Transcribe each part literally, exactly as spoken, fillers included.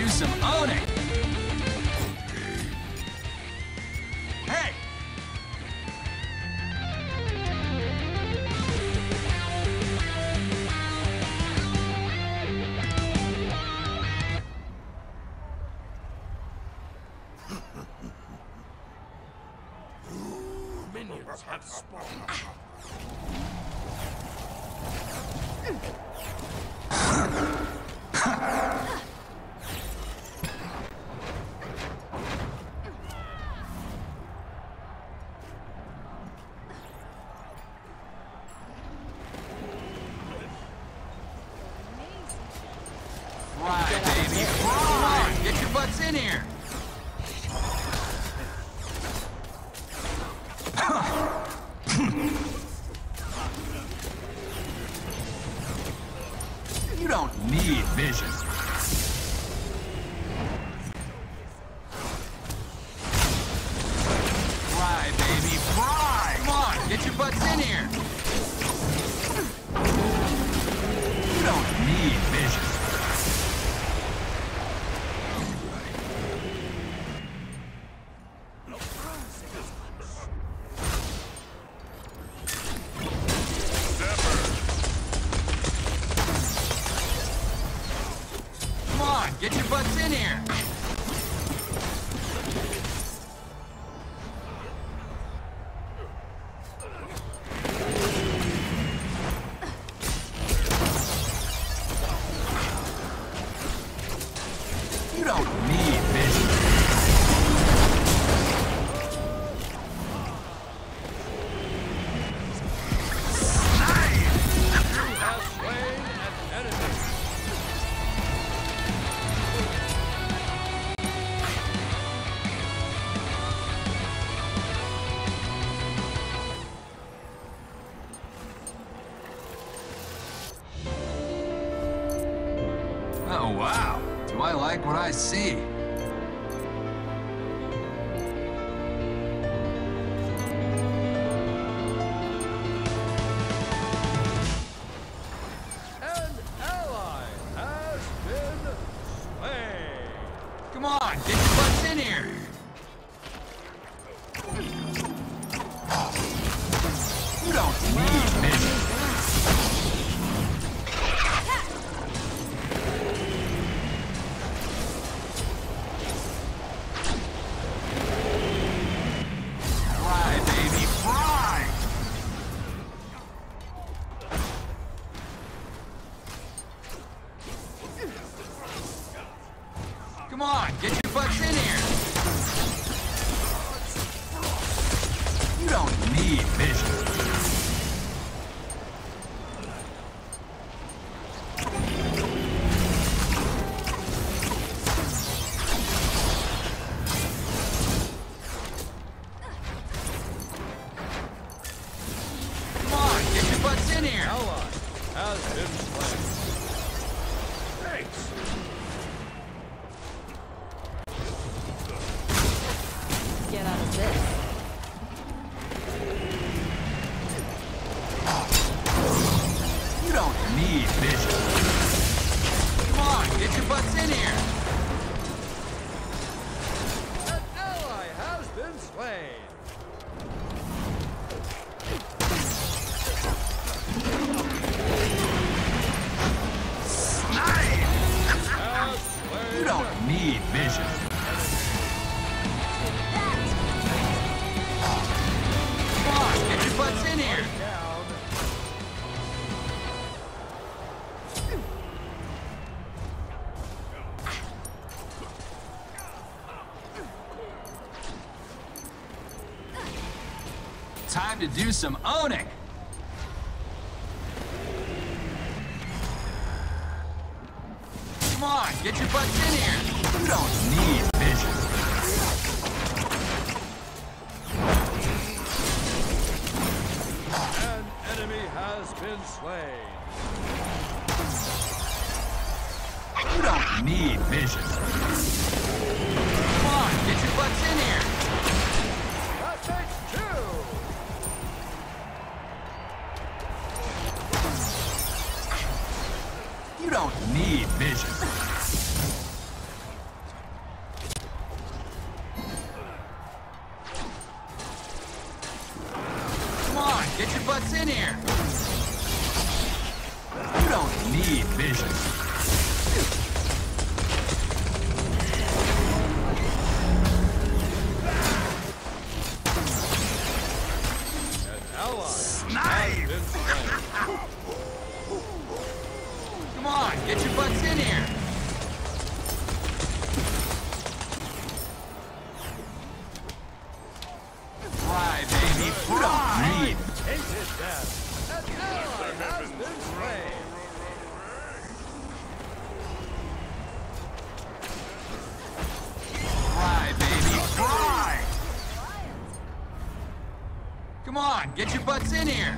do some owning. Hey! Minions have spawned. Fly, baby, fly! Get your butts in here! You don't need vision. Fly, baby, fly! Come on, get your butts in here! You don't need vision. Get your butts in here! You don't need vision. Oh, wow. Do I like what I see? An ally has been slain. Come on, get your butts in here! You don't need vision. Come on, get your butts in here! You don't need vision. Come on, get your butts in here! Ally has been slain. Thanks. Get out of this. You don't need vision. Come on, get your butts in here! An ally has been slain. Has slain. You don't need vision. Come on, get your butts in here! Down. Time to do some owning! Come on, get your butts in here! You don't need vision. An enemy has been slain. You don't need vision. Come on, get your butts in here! That takes two. You don't need vision. need vision. Snipe! Come on, get your butts in here. Fry, baby, fry! Hated death. An ally has been slain. Fry, baby, fry! Come on, get your butts in here.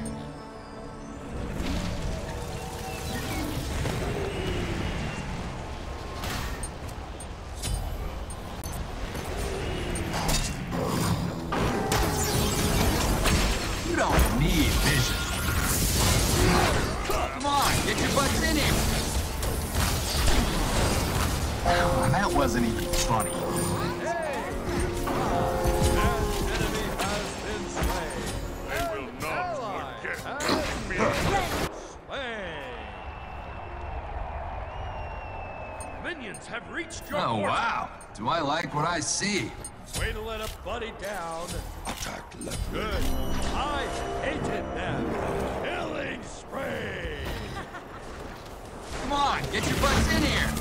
You don't need vision. Come on, get your butts in here. Oh, that wasn't even funny. Minions have reached your Oh, portal. wow. Do I like what I see? Way to let a buddy down. Attack left. Good. I hated them. Killing spree. Come on, get your butts in here.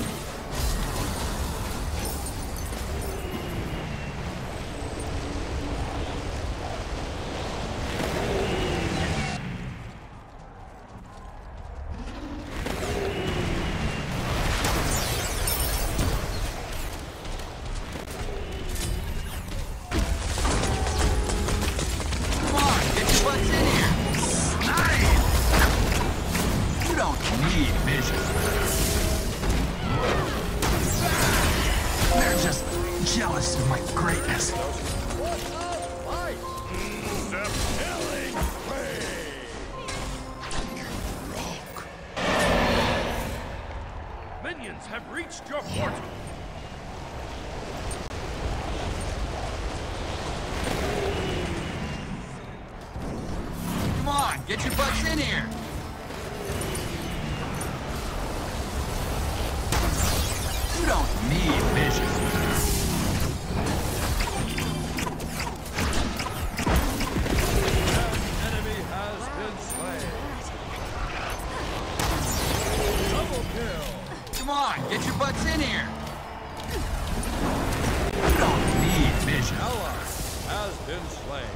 Come on, get your butts in here. Nice. You don't need vision. They're just jealous of my greatness. What a fight. Killing spree. Minions have reached your portal. Come on, get your butts in here. You don't need vision. Enemy has been slain. Double kill. Come on, get your butts in here. You don't need vision. Ally has been slain.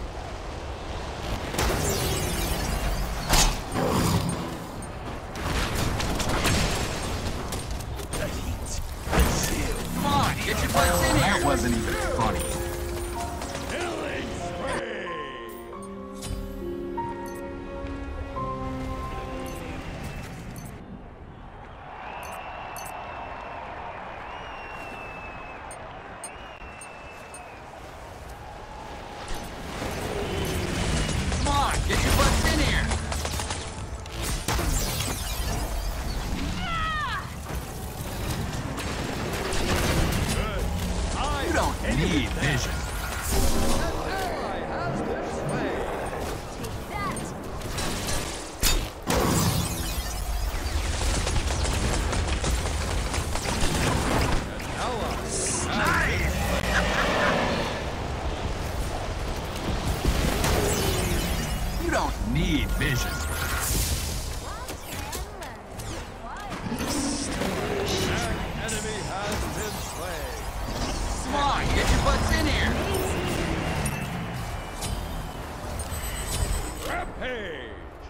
Come on, get your butts in here. That wasn't even funny. Killing spree. Come on, get your butts in here. Good. I You don't need vision. ally has been slain. Ally You don't need vision. enemy has been slain. Come on, get your butts in here. Rampage.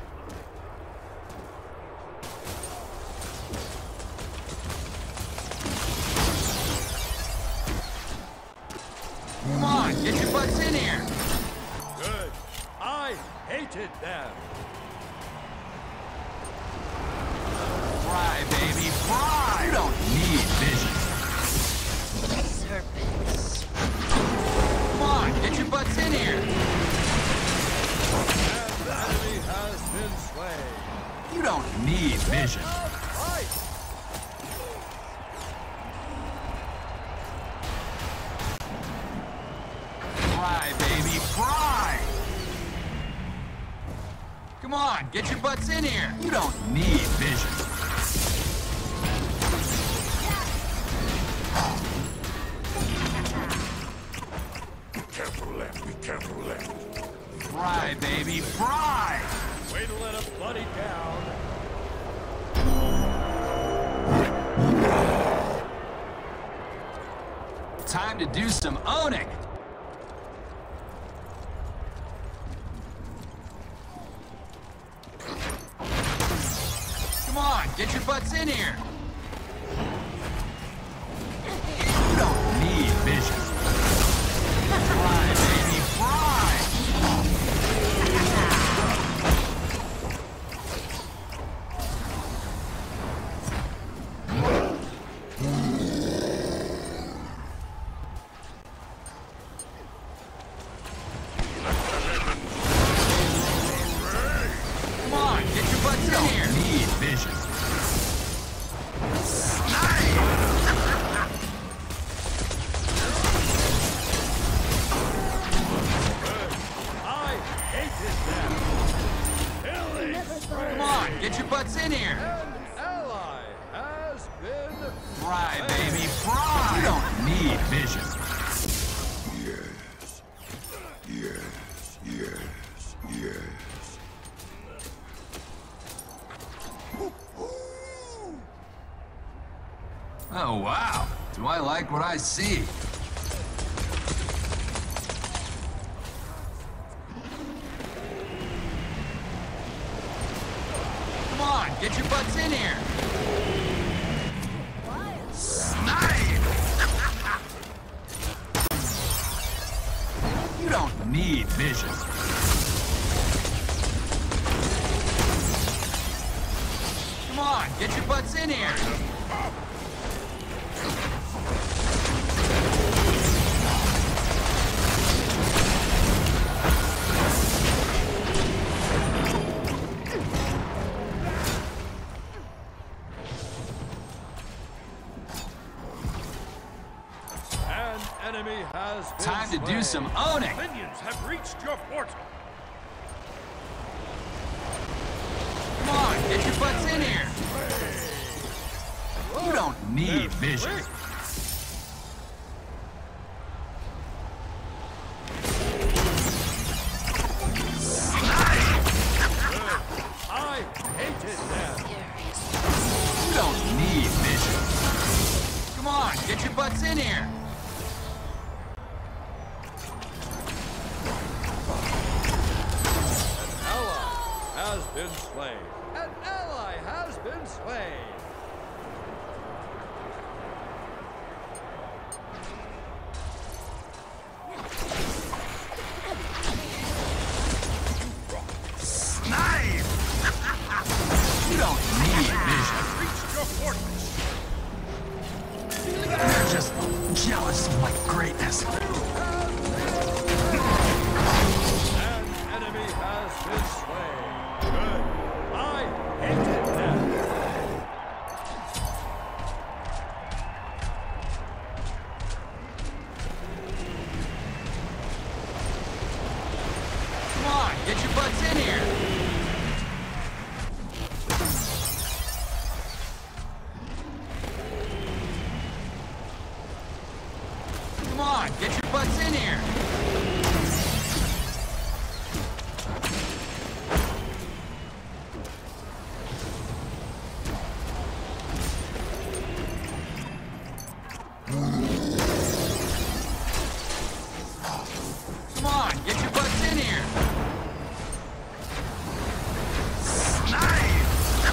Come on, get your butts in here. Good. I hated them. Fry, baby, fry. You don't need vision. Serpents. Come on, get your butts in here. And the enemy has been slain. You don't need vision. Fight. Fry, baby, fry. Come on, get your butts in here. You don't need vision. Time to do some owning! Come on, get your butts in here! You don't need vision. Fly, baby, fly! Come on, get your butts in here! Need vision. Come on, get your butts in here! An ally has been Fry, baby, fry! You don't need vision. Yes. Yes. Yes. Yes. Oh, wow. Do I like what I see? Come on, get your butts in here! Snipe! You don't need vision. Come on, get your butts in here! An enemy has been Time to do slain. some owning! Minions have reached your portal. Come on, get your butts in here! You don't need vision. I hated them. You don't need vision. Come on, get your butts in here! Ally has been slain. An ally has been slain. Snipe! You don't need vision. Reached your fortress. They're just jealous of my greatness. An enemy has been slain. Good. I hated them. Come on, get your butts in here! Come on, get your butts in here! Come on, get your butts in here! Snipe!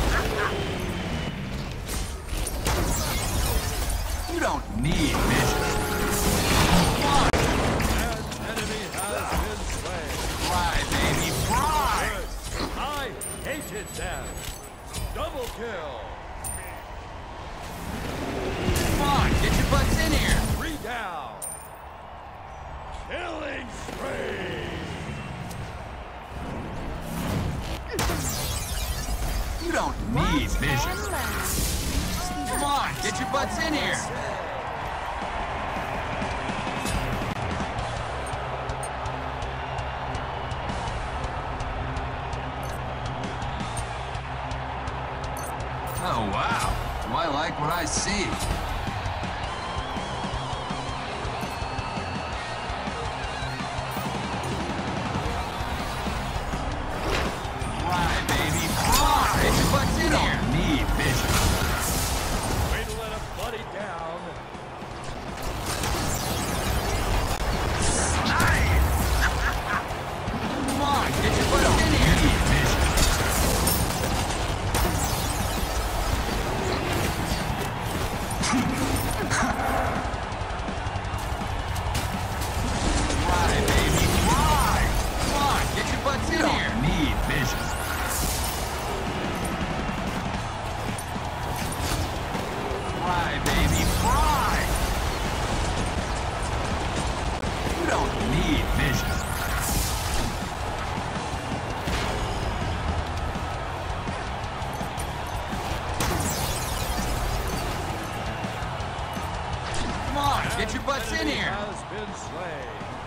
You don't need vision. Come on, An enemy has been slain. fly, baby, fly! Good. I hated them. Double kill. Come on, get your butts in here! Three down. Killing spree. You don't need vision. Come on, get your butts in here! Oh, wow. Do I like what I see? Fly, baby, fly! Get your butts in here! Need vision. Way to let a buddy down. get your butts in enemy here! has been slain.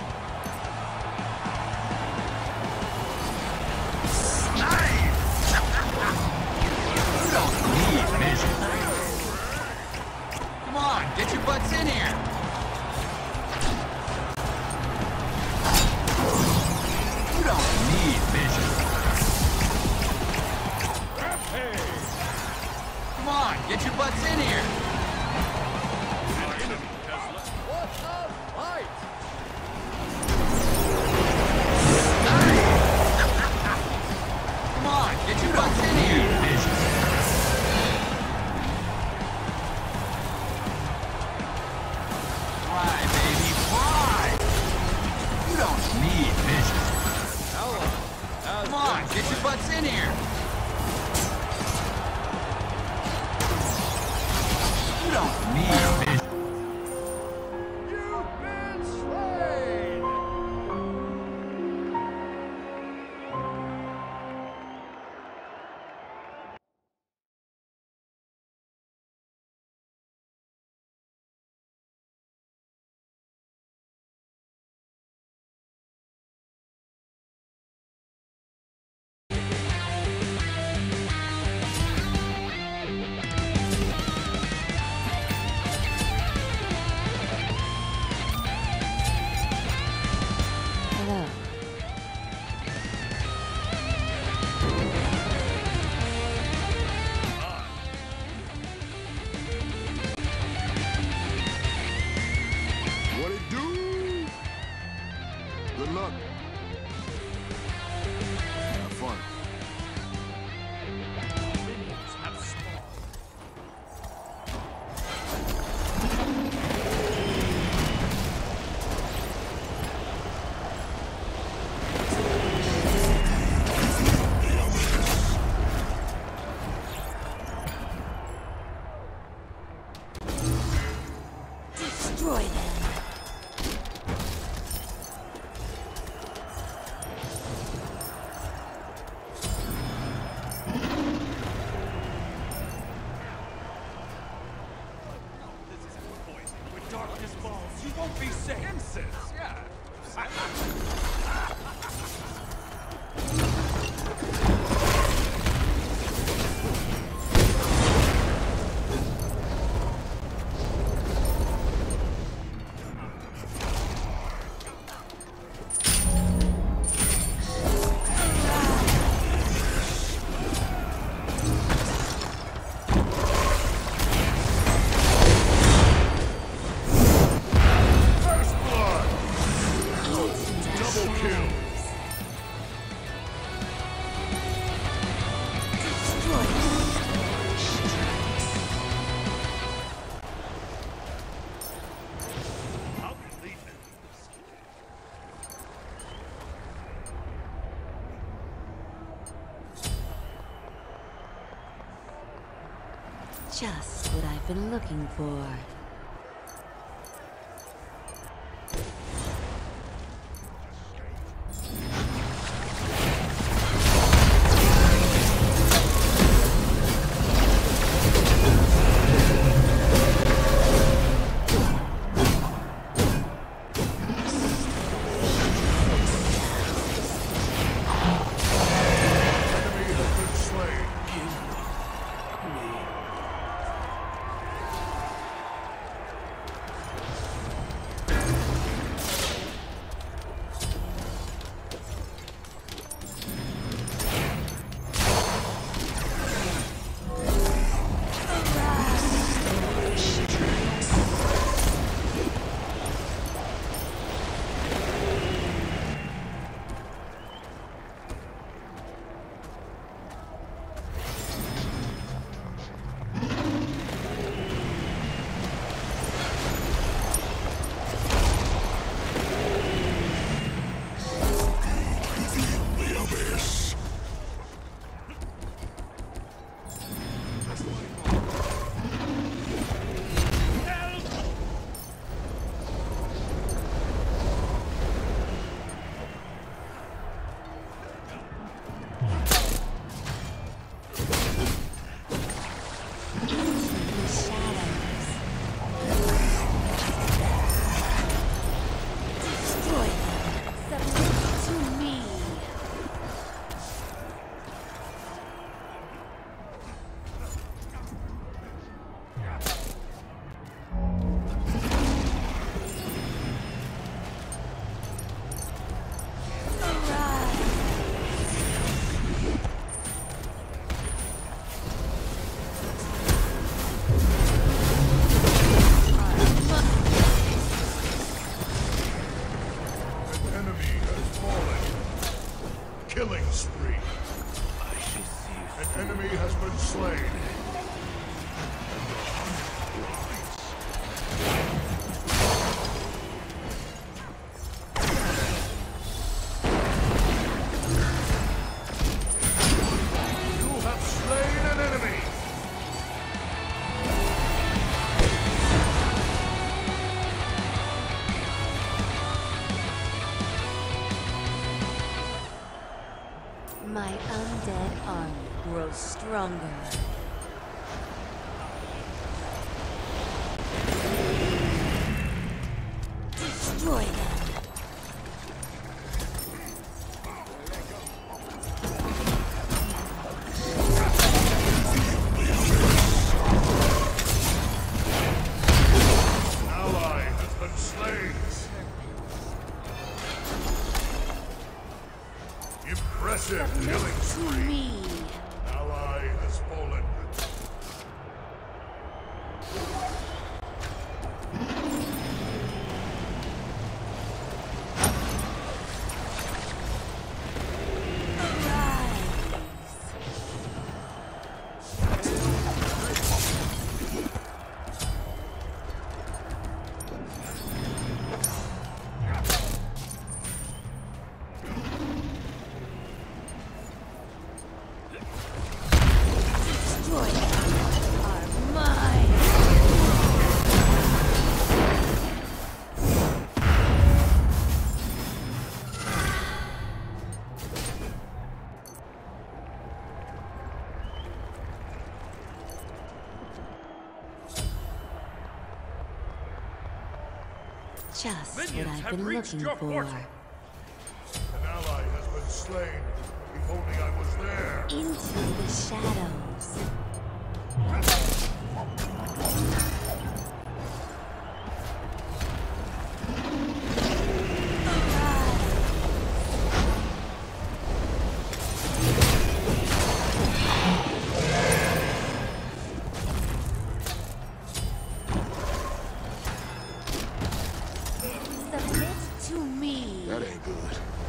You don't need vision. Come on, get your butts in here! You don't need vision. Rampage! Come on, get your butts in here! An enemy has left. What a fight! Come on, get your butts in here! Vision. Fly, baby, fly! You don't need vision. Ally has Come on, been get your slain. butts in here! You don't need vision. You've been slain! Hello. What it do? Good luck. Have fun. Minions have spawned. Destroy them. When darkness falls, you won't be safe. Incense, yeah. First blood! Double kill! Destroy them. I'll be leaving. Just what I've been looking for. Enemy has been slain. stronger. Destroy them. Impressive killing To spree. me. Ally has fallen. Destroy them. Are mine. Just what Minions I've have been reached looking your for. portal. An ally has been slain. If only I was there. Into the shadows. Submit to me. That ain't good.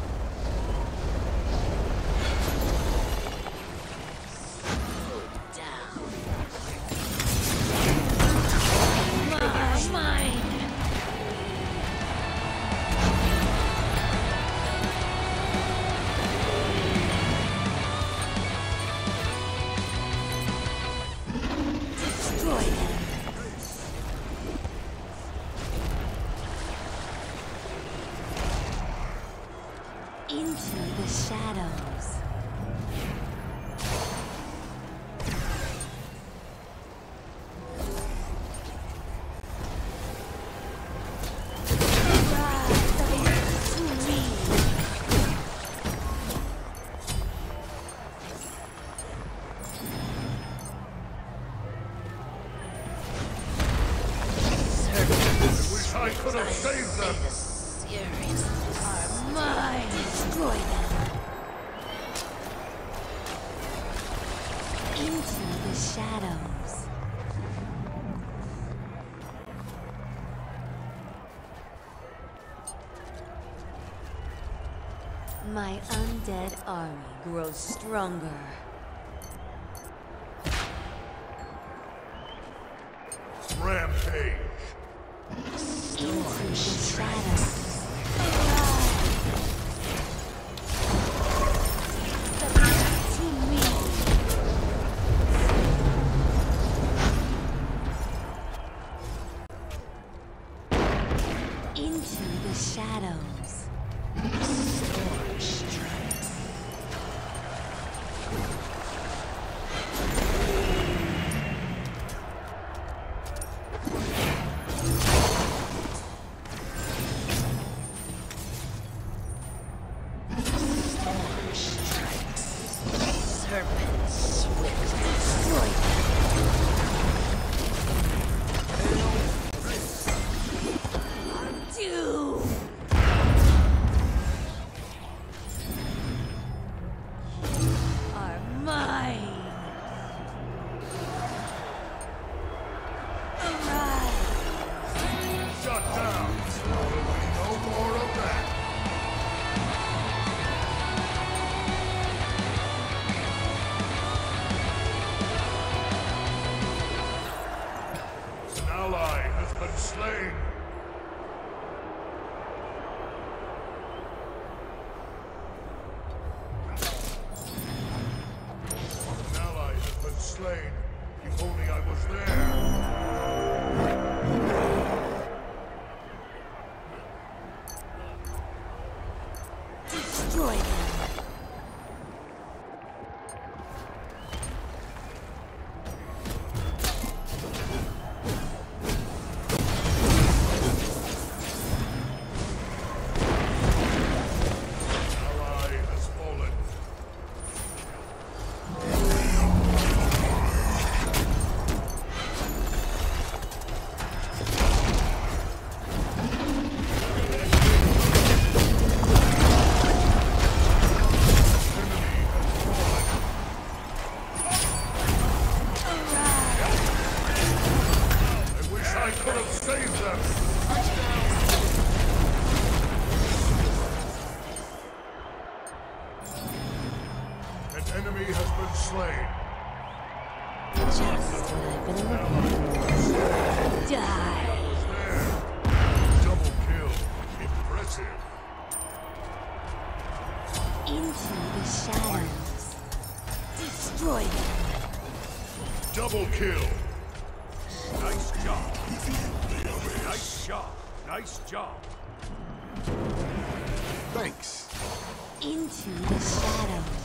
Mine. Mine. Destroy them. Into the shadows. Rise to me. Wish I could have saved them. Series are mine. Destroy them. Into the shadows. My undead army grows stronger. Rampage. Into the shadows. Submit to me. Into the shadows. Serpent swift. Destroy them. Do. Are mine. Arise. Shut down. There'll be no more of that. An ally has been slain. An ally has been slain. If only I was there. Destroy them. Die. Double kill. Impressive. Into the shadows. Destroy them. Double kill. Nice job. Nice job. Nice job. Thanks. Into the shadows.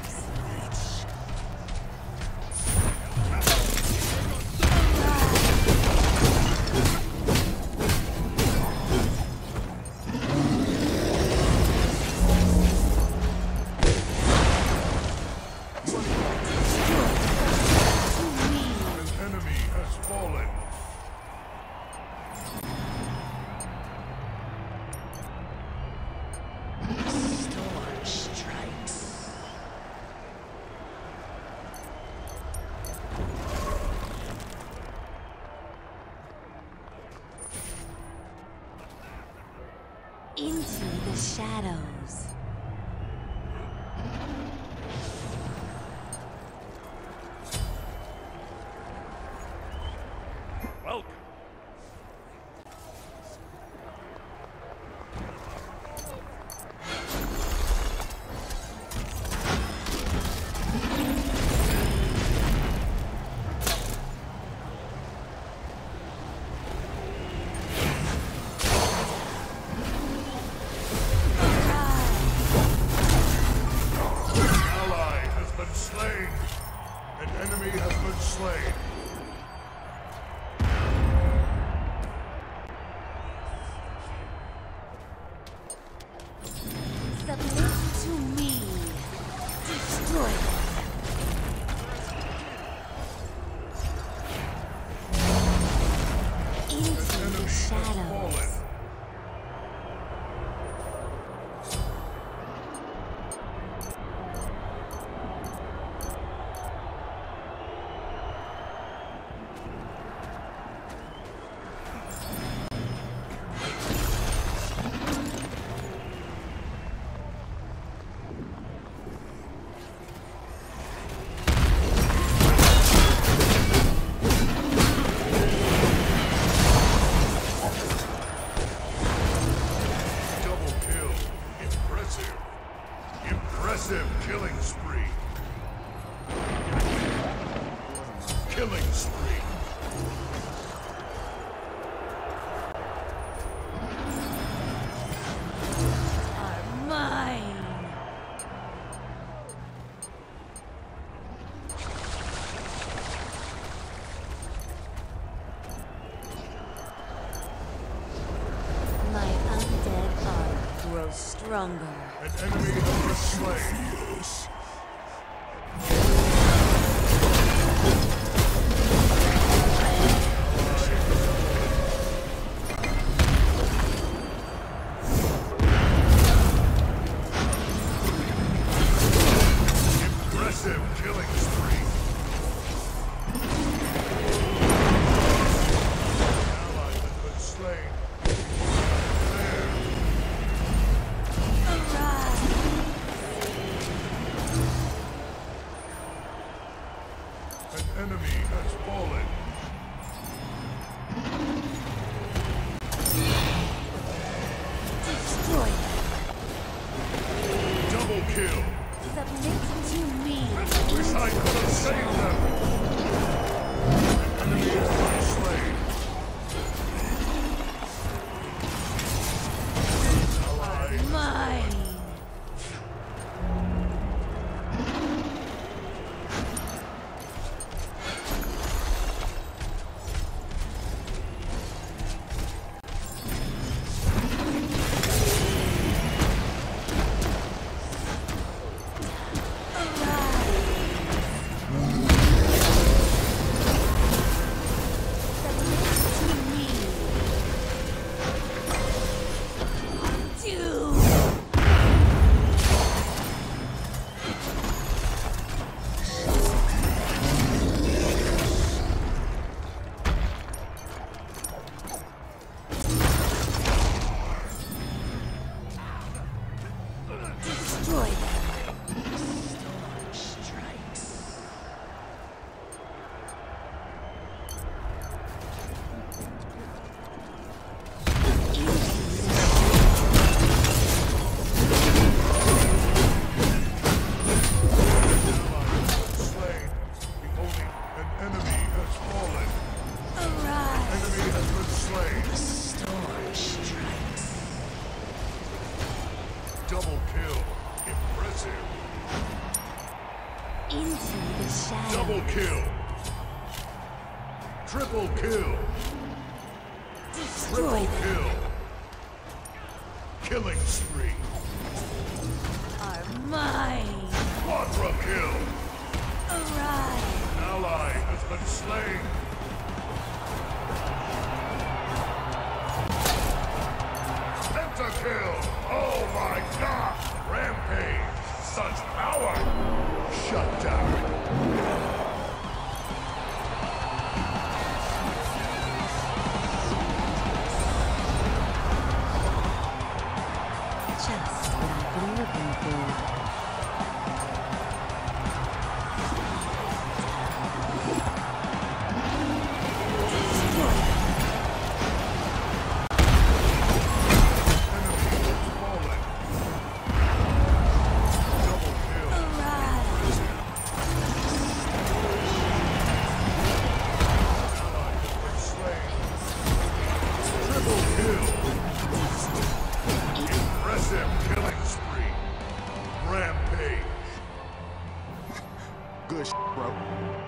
Into the shadows. Welcome. Submit to me. Destroy them. Into the shadows. Impressive killing spree. Killing spree. Are mine. My undead art grows stronger. An enemy has been slain. Impressive killing spree. An ally has been slain. An enemy has fallen. Destroy them. Double kill. Submit to me. Wish I could have saved them. An enemy has been slain. Ally. Mine. Triple kill. Destroy Triple them. kill. Killing spree. Are mine. Quadra kill. Arise. An ally has been slain. Pentakill. Oh my god. Rampage. Such power. Shut down. Just what I've been looking for. Destroy them. Enemy has fallen. Double kill. Arise. Ally has been slain. Triple kill. Impressive killing spree. Rampage. Good sh**, bro.